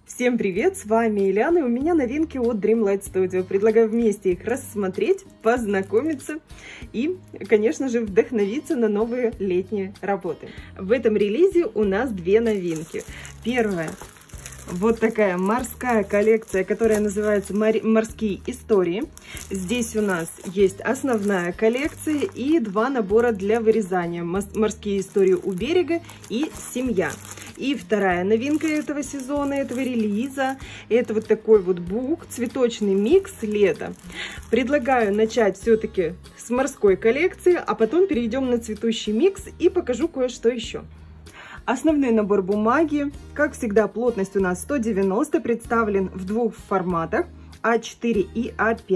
Всем привет, с вами Ильяна, и у меня новинки от Dreamlight Studio. Предлагаю вместе их рассмотреть, познакомиться и, конечно же, вдохновиться на новые летние работы. В этом релизе у нас две новинки. Первая. Вот такая морская коллекция, которая называется «Морские истории». Здесь у нас есть основная коллекция и два набора для вырезания. «Морские истории у берега» и «Семья». И вторая новинка этого сезона, этого релиза, это вот такой вот бук, цветочный микс лета. Предлагаю начать все-таки с морской коллекции, а потом перейдем на цветущий микс и покажу кое-что еще. Основной набор бумаги, как всегда, плотность у нас 190, представлен в двух форматах, А4 и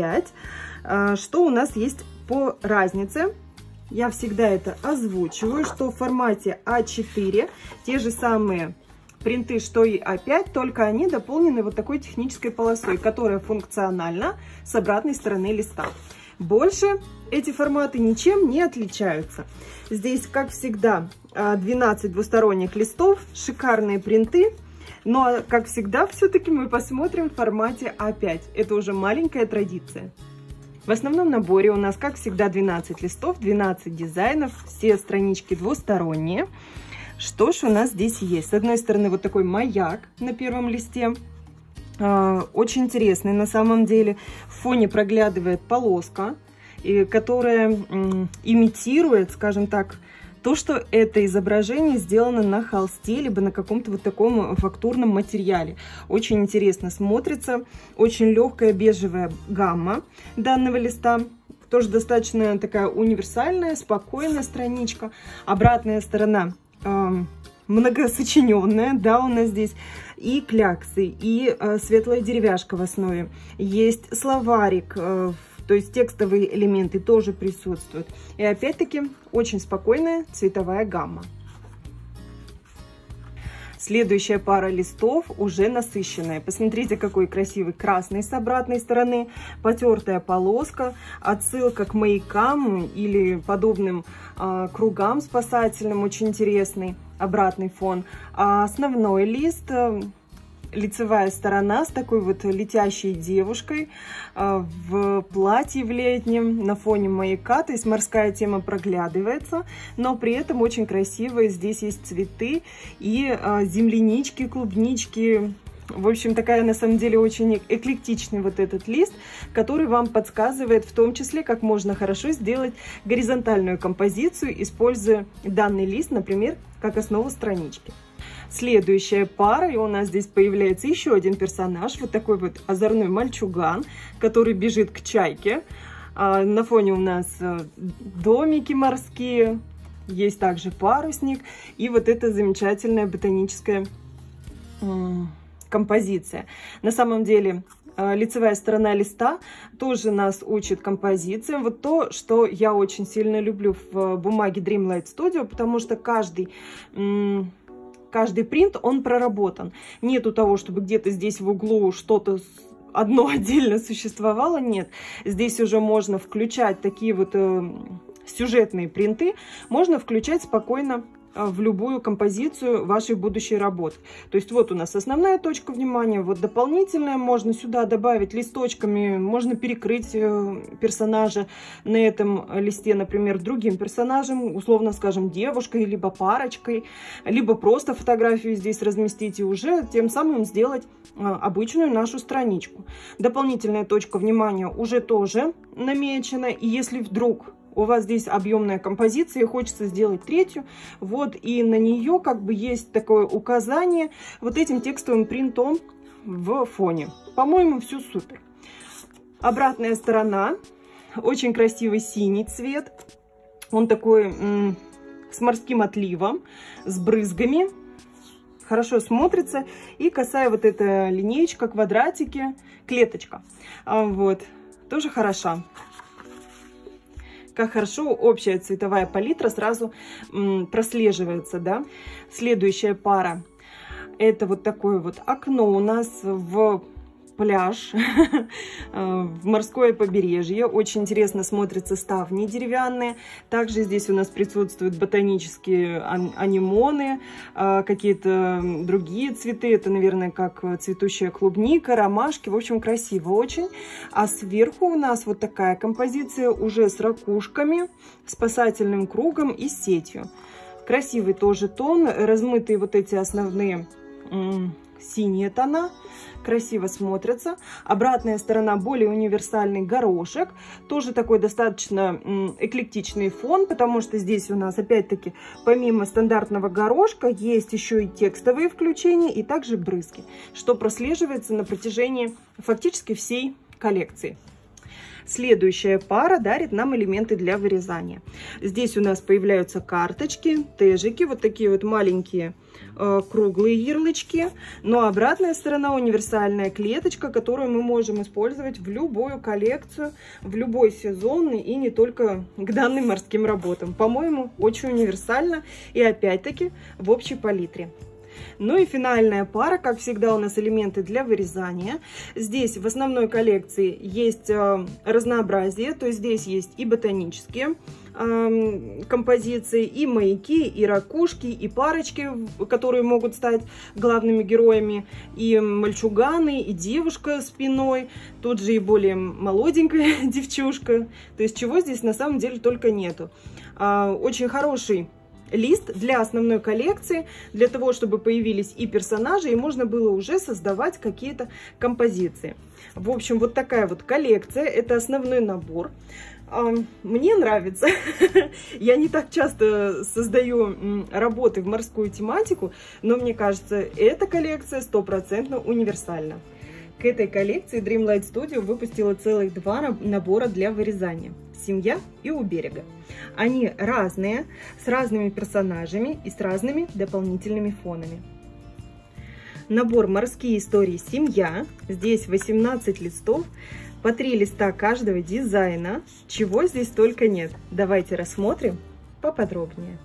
А5. Что у нас есть по разнице? Я всегда это озвучиваю, что в формате А4 те же самые принты, что и А5, только они дополнены вот такой технической полосой, которая функциональна с обратной стороны листа. Больше эти форматы ничем не отличаются. Здесь, как всегда, 12 двусторонних листов, шикарные принты. Но, как всегда, все-таки мы посмотрим в формате А5. Это уже маленькая традиция. В основном наборе у нас, как всегда, 12 листов, 12 дизайнов, все странички двусторонние. Что ж у нас здесь есть? С одной стороны, вот такой маяк на первом листе. Очень интересный на самом деле. В фоне проглядывает полоска, которая имитирует, скажем так, то, что это изображение сделано на холсте, либо на каком-то вот таком фактурном материале. Очень интересно смотрится. Очень легкая бежевая гамма данного листа. Тоже достаточно такая универсальная, спокойная страничка. Обратная сторона многосочиненная, да, у нас здесь и кляксы, и светлая деревяшка в основе. Есть словарик, то есть текстовые элементы тоже присутствуют. И опять-таки очень спокойная цветовая гамма. Следующая пара листов уже насыщенная. Посмотрите, какой красивый красный с обратной стороны, потертая полоска, отсылка к маякам или подобным кругам спасательным, очень интересный обратный фон. А основной лист, лицевая сторона с такой вот летящей девушкой в платье в летнем на фоне маяка, то есть морская тема проглядывается, но при этом очень красивые здесь есть цветы и землянички, клубнички. В общем, такая на самом деле очень эклектичный вот этот лист, который вам подсказывает в том числе, как можно хорошо сделать горизонтальную композицию, используя данный лист, например, как основу странички. Следующая пара, и у нас здесь появляется еще один персонаж, вот такой вот озорной мальчуган, который бежит к чайке. На фоне у нас домики морские, есть также парусник и вот эта замечательная ботаническая композиция. На самом деле лицевая сторона листа тоже нас учит композициям. Вот то, что я очень сильно люблю в бумаге Dreamlight Studio, потому что каждый принт, он проработан. Нету того, чтобы где-то здесь в углу что-то одно отдельно существовало. Нет. Здесь уже можно включать такие вот сюжетные принты. Можно включать спокойно в любую композицию вашей будущей работы. То есть вот у нас основная точка внимания, вот дополнительная, можно сюда добавить листочками, можно перекрыть персонажа на этом листе, например, другим персонажем, условно скажем, девушкой, либо парочкой, либо просто фотографию здесь разместить и уже тем самым сделать обычную нашу страничку. Дополнительная точка внимания уже тоже намечена, и если вдруг у вас здесь объемная композиция, и хочется сделать третью, вот, и на нее как бы есть такое указание вот этим текстовым принтом в фоне. По-моему, все супер. Обратная сторона, очень красивый синий цвет, он такой с морским отливом, с брызгами, хорошо смотрится, и косая вот эта линеечка, квадратики, клеточка, вот, тоже хороша. Как хорошо общая цветовая палитра сразу прослеживается, да. Следующая пара — это вот такое вот окно у нас в пляж, в морское побережье. Очень интересно смотрятся ставни деревянные. Также здесь у нас присутствуют ботанические анемоны, какие-то другие цветы. Это, наверное, как цветущая клубника, ромашки. В общем, красиво очень. А сверху у нас вот такая композиция уже с ракушками, спасательным кругом и сетью. Красивый тоже тон, размытые вот эти основные синие тона, красиво смотрятся. Обратная сторона более универсальный горошек, тоже такой достаточно эклектичный фон, потому что здесь у нас опять-таки помимо стандартного горошка есть еще и текстовые включения и также брызги, что прослеживается на протяжении фактически всей коллекции. Следующая пара дарит нам элементы для вырезания. Здесь у нас появляются карточки, тежики, вот такие вот маленькие круглые ярлычки. Но обратная сторона универсальная клеточка, которую мы можем использовать в любую коллекцию, в любой сезон и не только к данным морским работам. По-моему, очень универсально и опять-таки в общей палитре. Ну и финальная пара, как всегда, у нас элементы для вырезания. Здесь в основной коллекции есть разнообразие, то есть здесь есть и ботанические композиции, и маяки, и ракушки, и парочки, которые могут стать главными героями, и мальчуганы, и девушка спиной, тут же и более молоденькая девчушка. То есть чего здесь на самом деле только нету. Очень хороший лист для основной коллекции, для того, чтобы появились и персонажи, и можно было уже создавать какие-то композиции. В общем, вот такая вот коллекция, это основной набор. Мне нравится. Я не так часто создаю работы в морскую тематику, но мне кажется, эта коллекция 100% универсальна. К этой коллекции Dreamlight Studio выпустила целых 2 набора для вырезания. «Семья» и «У берега». Они разные, с разными персонажами и с разными дополнительными фонами. Набор «Морские истории. Семья». Здесь 18 листов, по 3 листа каждого дизайна. Чего здесь только нет. Давайте рассмотрим поподробнее.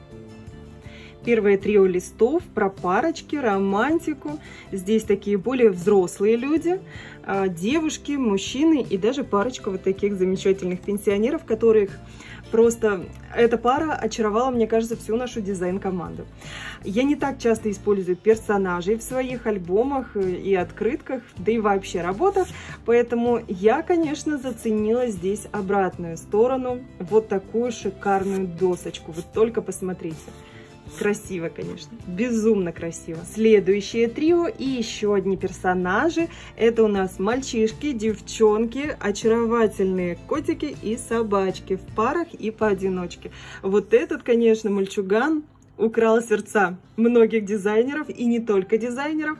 Первое трио листов про парочки, романтику. Здесь такие более взрослые люди, девушки, мужчины и даже парочка вот таких замечательных пенсионеров, которых просто эта пара очаровала, мне кажется, всю нашу дизайн-команду. Я не так часто использую персонажей в своих альбомах и открытках, да и вообще работах, поэтому я, конечно, заценила здесь обратную сторону, вот такую шикарную досочку. Вы только посмотрите. Красиво, конечно, безумно красиво. Следующее трио и еще одни персонажи. Это у нас мальчишки, девчонки, очаровательные котики и собачки в парах и поодиночке. Вот этот, конечно, мальчуган украл сердца многих дизайнеров и не только дизайнеров,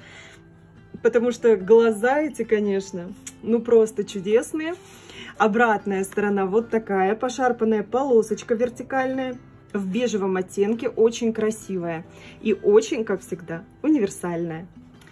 потому что глаза эти, конечно, ну просто чудесные. Обратная сторона вот такая пошарпанная полосочка вертикальная. В бежевом оттенке, очень красивая и очень, как всегда, универсальная.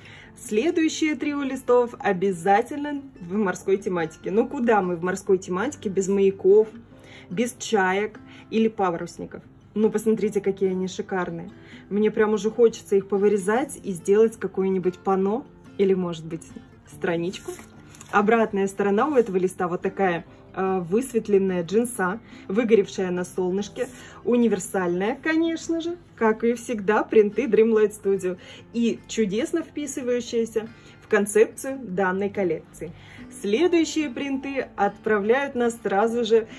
Следующее трио листов обязательно в морской тематике. Ну куда мы в морской тематике без маяков, без чаек или парусников? Ну посмотрите, какие они шикарные. Мне прям уже хочется их повырезать и сделать какое-нибудь панно или, может быть, страничку. Обратная сторона у этого листа вот такая высветленная джинса, выгоревшая на солнышке, универсальная, конечно же, как и всегда, принты Dreamlight Studio и чудесно вписывающиеся в концепцию данной коллекции. Следующие принты отправляют нас сразу же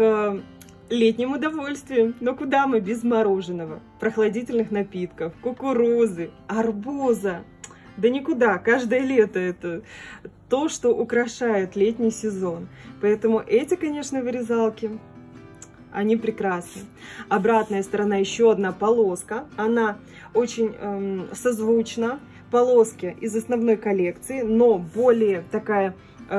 к летним удовольствиям. Но куда мы без мороженого, прохладительных напитков, кукурузы, арбуза? Да никуда, каждое лето это то, что украшает летний сезон. Поэтому эти, конечно, вырезалки, они прекрасны. Обратная сторона, еще одна полоска. Она очень созвучна полоске из основной коллекции, но более такая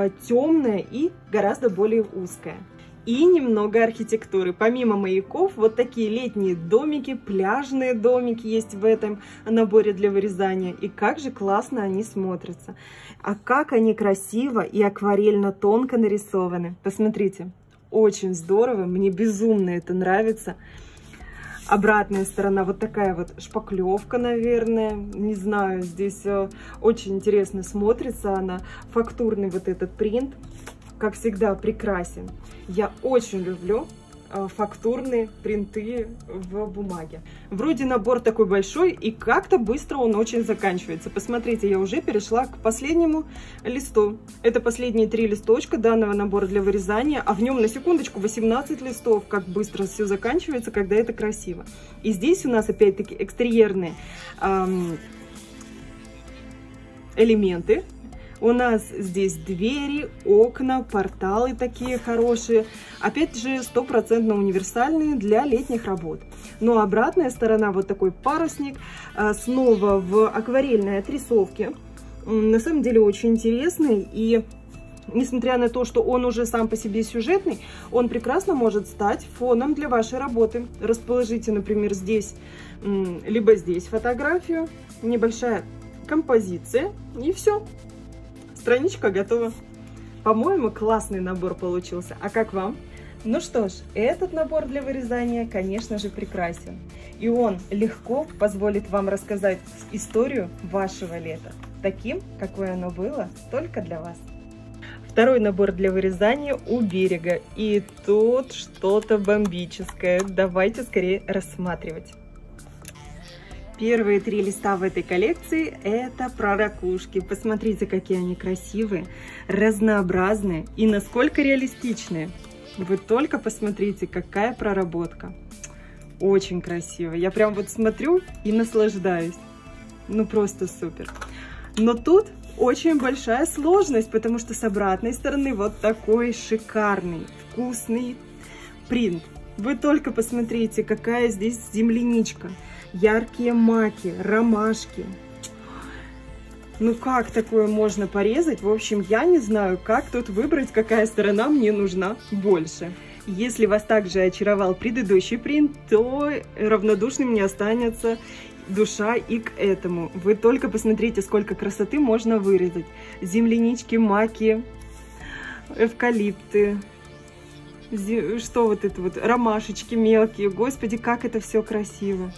темная и гораздо более узкая. И немного архитектуры. Помимо маяков, вот такие летние домики, пляжные домики есть в этом наборе для вырезания. И как же классно они смотрятся. А как они красиво и акварельно тонко нарисованы. Посмотрите, очень здорово, мне безумно это нравится. Обратная сторона вот такая вот шпаклевка, наверное, не знаю, здесь очень интересно смотрится она, фактурный вот этот принт, как всегда, прекрасен. Я очень люблю фактурные принты в бумаге. Вроде набор такой большой, и как-то быстро он очень заканчивается. Посмотрите, я уже перешла к последнему листу. Это последние 3 листочка данного набора для вырезания, а в нем, на секундочку, 18 листов. Как быстро все заканчивается, когда это красиво. И здесь у нас опять-таки экстерьерные элементы. У нас здесь двери, окна, порталы такие хорошие. Опять же, 100% универсальные для летних работ. Но обратная сторона, вот такой парусник, снова в акварельной отрисовке. На самом деле очень интересный. И несмотря на то, что он уже сам по себе сюжетный, он прекрасно может стать фоном для вашей работы. Расположите, например, здесь, либо здесь фотографию, небольшая композиция, и все. Страничка готова. По-моему, классный набор получился. А как вам? Ну что ж, этот набор для вырезания, конечно же, прекрасен. И он легко позволит вам рассказать историю вашего лета. Таким, какое оно было, только для вас. Второй набор для вырезания у берега. И тут что-то бомбическое. Давайте скорее рассматривать. Первые 3 листа в этой коллекции – это про ракушки. Посмотрите, какие они красивые, разнообразные и насколько реалистичные. Вы только посмотрите, какая проработка. Очень красиво. Я прям вот смотрю и наслаждаюсь. Ну просто супер. Но тут очень большая сложность, потому что с обратной стороны вот такой шикарный, вкусный принт. Вы только посмотрите, какая здесь земляничка. Яркие маки, ромашки. Ну как такое можно порезать? В общем, я не знаю, как тут выбрать, какая сторона мне нужна больше. Если вас также очаровал предыдущий принт, то равнодушным не останется душа и к этому. Вы только посмотрите, сколько красоты можно вырезать. Землянички, маки, эвкалипты. Что вот это вот? Ромашечки мелкие. Господи, как это все красиво.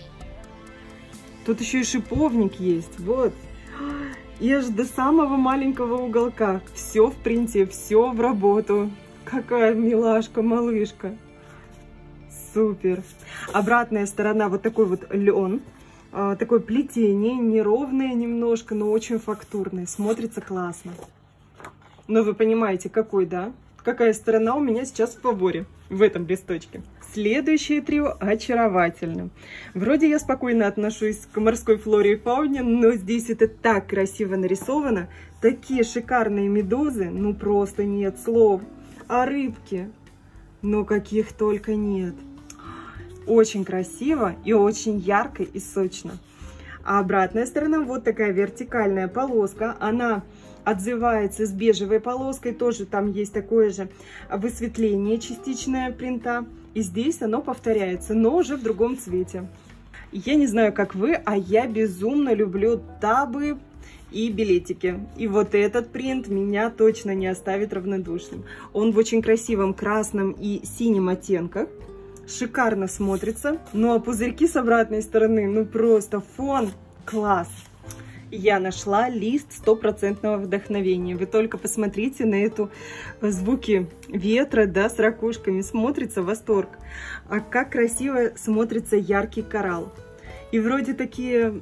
Тут еще и шиповник есть, вот. И аж до самого маленького уголка. Все в принте, все в работу. Какая милашка, малышка. Супер. Обратная сторона вот такой вот лен. Такое плетение, неровное немножко, но очень фактурное. Смотрится классно. Но вы понимаете, какой, да? Какая сторона у меня сейчас в фаворе в этом листочке. Следующее трио очаровательно. Вроде я спокойно отношусь к морской флоре и фауне, но здесь это так красиво нарисовано. Такие шикарные медузы, ну просто нет слов. А рыбки, ну каких только нет. Очень красиво и очень ярко и сочно. А обратная сторона вот такая вертикальная полоска. Она отзывается с бежевой полоской, тоже там есть такое же высветление частичное принта. И здесь оно повторяется, но уже в другом цвете. Я не знаю, как вы, а я безумно люблю табы и билетики. И вот этот принт меня точно не оставит равнодушным. Он в очень красивом красном и синем оттенках. Шикарно смотрится. Ну а пузырьки с обратной стороны, ну просто фон класс. Я нашла лист 100% вдохновения. Вы только посмотрите на эту звуки ветра, да, с ракушками. Смотрится восторг. А как красиво смотрится яркий коралл. И вроде такие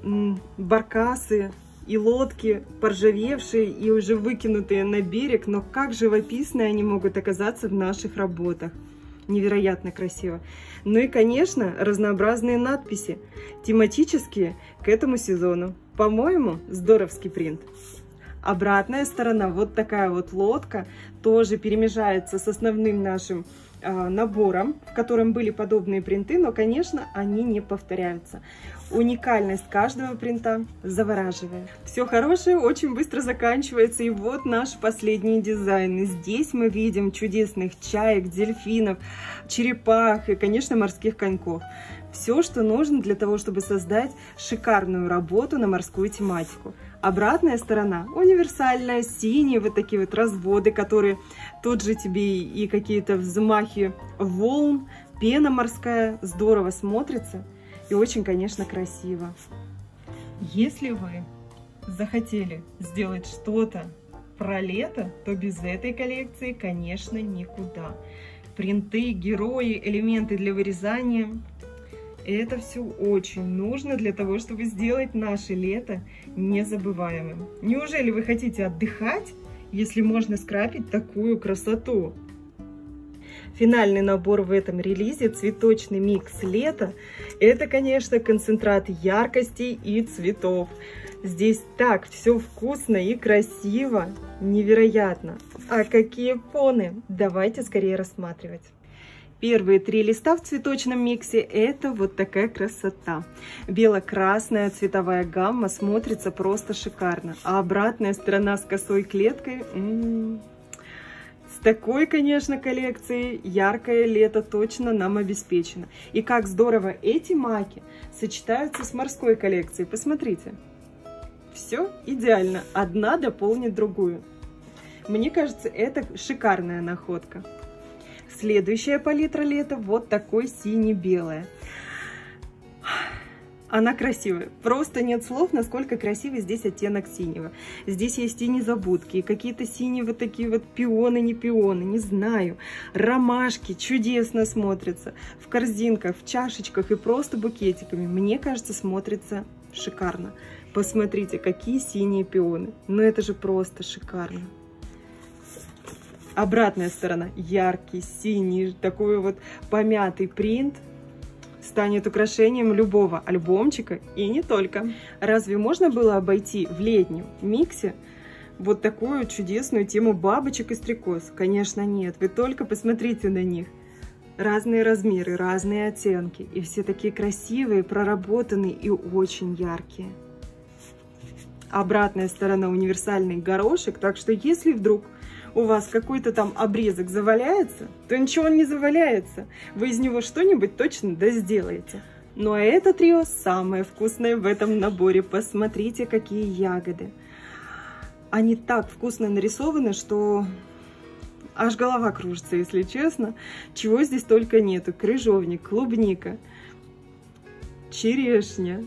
баркасы и лодки, поржавевшие и уже выкинутые на берег, но как живописные они могут оказаться в наших работах. Невероятно красиво. Ну и, конечно, разнообразные надписи, тематические к этому сезону. По-моему, здоровский принт. Обратная сторона, вот такая вот лодка, тоже перемежается с основным нашим набором, в котором были подобные принты, но, конечно, они не повторяются. Уникальность каждого принта завораживает. Все хорошее очень быстро заканчивается, и вот наш последний дизайн. Здесь мы видим чудесных чаек, дельфинов, черепах и, конечно, морских коньков. Все, что нужно для того, чтобы создать шикарную работу на морскую тематику. Обратная сторона универсальная, синие вот такие вот разводы, которые тут же тебе и какие-то взмахи волн, пена морская, здорово смотрится. и очень, конечно, красиво. Если вы захотели сделать что-то про лето, то без этой коллекции, конечно, никуда. Принты, герои, элементы для вырезания – это все очень нужно для того, чтобы сделать наше лето незабываемым. Неужели вы хотите отдыхать, если можно скрапить такую красоту? Финальный набор в этом релизе «Цветочный микс лета» – это, конечно, концентрат яркостей и цветов. Здесь так все вкусно и красиво, невероятно. А какие фоны? Давайте скорее рассматривать. Первые 3 листа в цветочном миксе – это вот такая красота. Бело-красная цветовая гамма смотрится просто шикарно. А обратная сторона с косой клеткой с такой, конечно, коллекцией яркое лето точно нам обеспечено. И как здорово эти маки сочетаются с морской коллекцией. Посмотрите. Все идеально. Одна дополнит другую. Мне кажется, это шикарная находка. Следующая палитра лета вот такой сине-белая. Она красивая. Просто нет слов, насколько красивый здесь оттенок синего. Здесь есть и незабудки, и какие-то синие вот такие вот пионы, не пионы, не знаю. Ромашки чудесно смотрятся. В корзинках, в чашечках и просто букетиками. Мне кажется, смотрится шикарно. Посмотрите, какие синие пионы. Ну это же просто шикарно. Обратная сторона. Яркий, синий, такой вот помятый принт. Станет украшением любого альбомчика и не только. Разве можно было обойти в летнем миксе вот такую чудесную тему бабочек и стрекоз? Конечно, нет. Вы только посмотрите на них. Разные размеры, разные оттенки. И все такие красивые, проработанные и очень яркие. Обратная сторона — универсальный горошек. Так что если вдруг у вас какой-то там обрезок заваляется, то ничего он не заваляется. Вы из него что-нибудь точно сделаете. Ну а это трио самое вкусное в этом наборе. Посмотрите, какие ягоды. Они так вкусно нарисованы, что аж голова кружится, если честно. Чего здесь только нету. Крыжовник, клубника, черешня,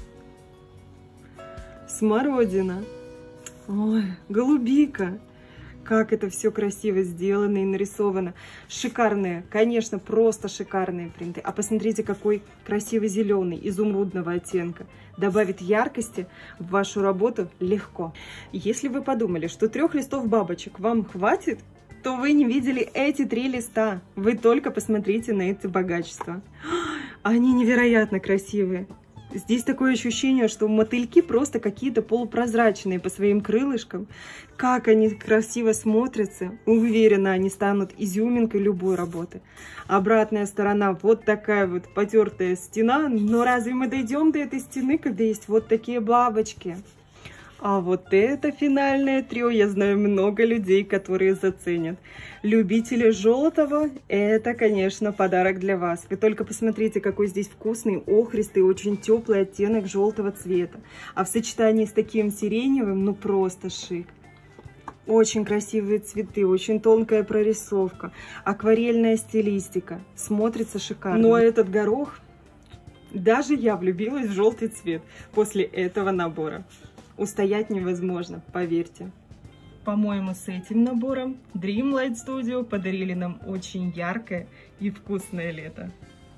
смородина, ой, голубика. Как это все красиво сделано и нарисовано. Шикарные, конечно, просто шикарные принты. А посмотрите, какой красивый зеленый, изумрудного оттенка. Добавит яркости в вашу работу легко. Если вы подумали, что 3 листов бабочек вам хватит, то вы не видели эти 3 листа. Вы только посмотрите на эти богатства. Они невероятно красивые. Здесь такое ощущение, что мотыльки просто какие-то полупрозрачные по своим крылышкам. Как они красиво смотрятся. Уверена, они станут изюминкой любой работы. Обратная сторона вот такая вот потертая стена. Но разве мы дойдем до этой стены, когда есть вот такие бабочки? А вот это финальное трио, я знаю много людей, которые заценят. Любители желтого, это, конечно, подарок для вас. Вы только посмотрите, какой здесь вкусный, охристый, очень теплый оттенок желтого цвета. А в сочетании с таким сиреневым, ну просто шик. Очень красивые цветы, очень тонкая прорисовка, акварельная стилистика. Смотрится шикарно. Но этот горох, даже я влюбилась в желтый цвет после этого набора. Устоять невозможно, поверьте. По-моему, с этим набором Dreamlight Studio подарили нам очень яркое и вкусное лето.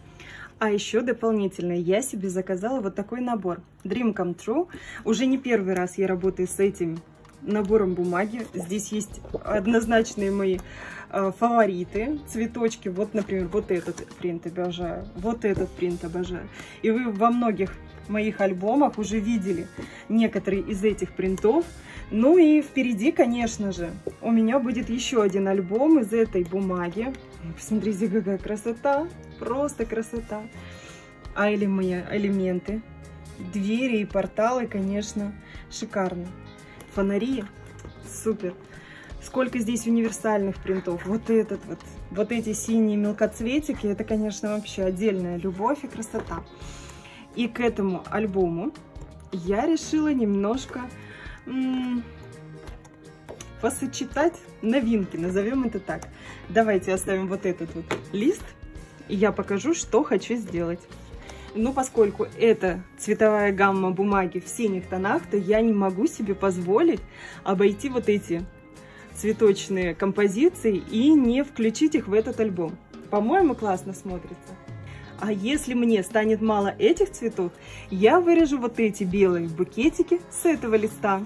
А еще дополнительно я себе заказала вот такой набор Dream Come True. Уже не первый раз я работаю с этим набором бумаги. Здесь есть однозначные мои фавориты, цветочки. Вот, например, вот этот принт обожаю, вот этот принт обожаю. И вы во многих моих альбомах уже видели некоторые из этих принтов. Ну и впереди, конечно же, у меня будет еще один альбом из этой бумаги. Посмотрите, какая красота, просто красота. А или мои элементы, двери и порталы, конечно, шикарно. Фонари, супер. Сколько здесь универсальных принтов. Вот этот вот, вот эти синие мелкоцветики, это, конечно, вообще отдельная любовь и красота. И к этому альбому я решила немножко посочетать новинки, назовем это так. Давайте оставим вот этот вот лист, и я покажу, что хочу сделать. Но поскольку это цветовая гамма бумаги в синих тонах, то я не могу себе позволить обойти вот эти цветочные композиции и не включить их в этот альбом. По-моему, классно смотрится. А если мне станет мало этих цветов, я вырежу вот эти белые букетики с этого листа.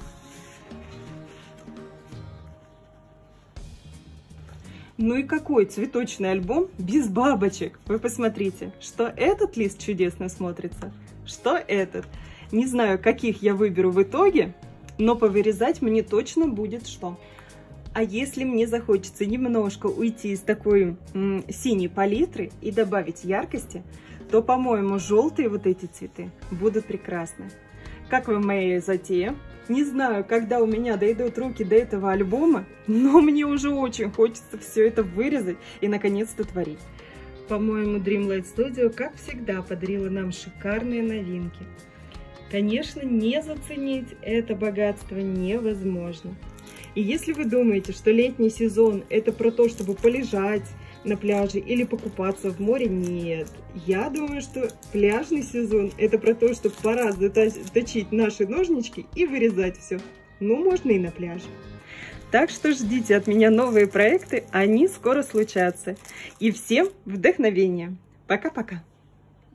Ну и какой цветочный альбом без бабочек? Вы посмотрите, что этот лист чудесно смотрится, что этот. Не знаю, каких я выберу в итоге, но повырезать мне точно будет что. А если мне захочется немножко уйти из такой синей палитры и добавить яркости, то, по-моему, желтые вот эти цветы будут прекрасны. Как вам моя затея? Не знаю, когда у меня дойдут руки до этого альбома, но мне уже очень хочется все это вырезать и наконец-то творить. По-моему, Dreamlight Studio, как всегда, подарила нам шикарные новинки. Конечно, не заценить это богатство невозможно. И если вы думаете, что летний сезон это про то, чтобы полежать на пляже или покупаться в море, нет. Я думаю, что пляжный сезон это про то, что пора заточить наши ножнички и вырезать все. Ну, можно и на пляже. Так что ждите от меня новые проекты, они скоро случатся. И всем вдохновения. Пока-пока.